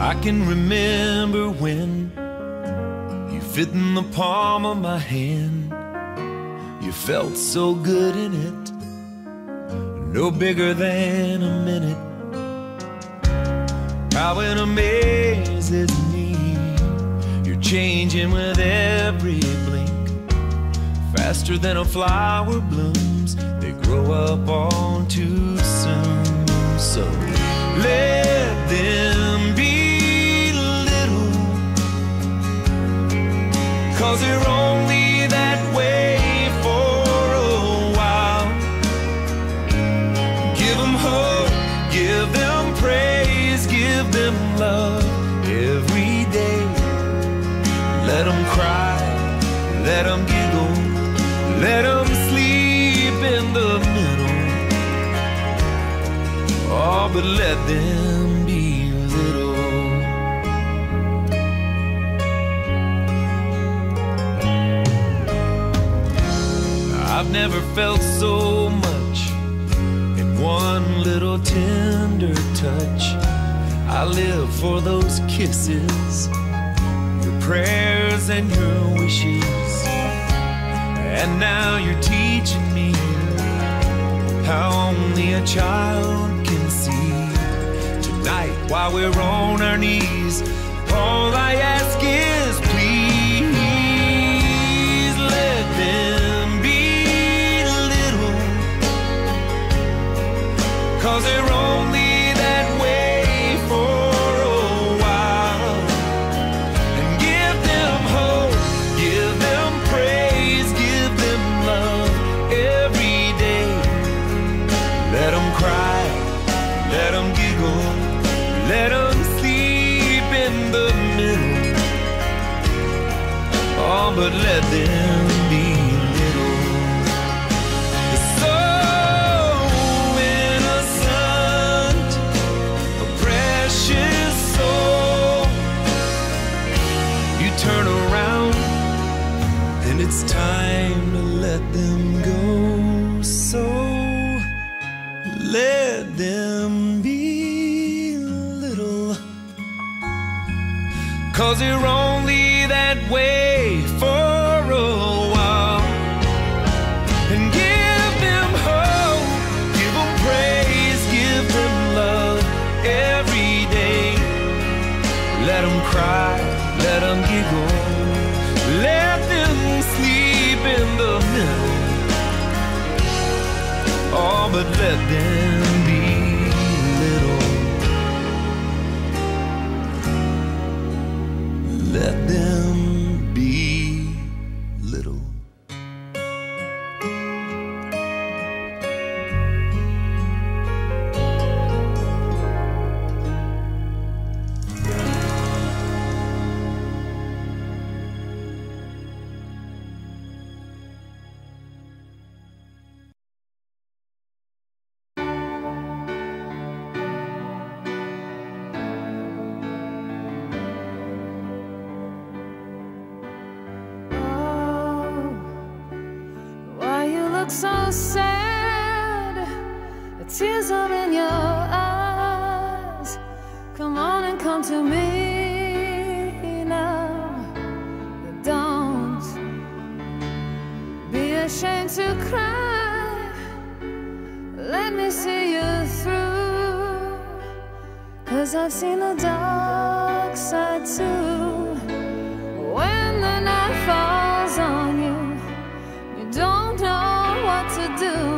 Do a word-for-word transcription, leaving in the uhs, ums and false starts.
I can remember when you fit in the palm of my hand. You felt so good in it, no bigger than a minute. How it amazes me, you're changing with every blink. Faster than a flower blooms, they grow up all too soon. So let them be little, 'cause they're only that way for a while. Give them hope, give them praise, give them love every day. Let them cry, let them giggle, let them sleep in the middle. Oh, but let them be little. I've never felt so much in one little tender touch. I live for those kisses, your prayers and your wishes. And now you're teaching me how only a child can see. Tonight, while we're on our knees, all I ask is please let them be little, 'cause they're only that way for a while. And give them hope, give them praise, give them love every day. Let them cry, let them giggle, let them sleep in the middle. Oh, but let them be little. It's so innocent, a precious soul. You turn around and it's time to let them go. So let them be little, 'cause they're only that way for a while. And give them hope, give them praise, give them love every day. Let them cry, let them giggle, let them sleep in the middle. Oh, but let them be little. Let them be little. So sad, the tears are in your eyes. Come on and come to me now. Don't be ashamed to cry. Let me see you through, 'cause I've seen the dark side too. When the night falls on you, you don't know what to do.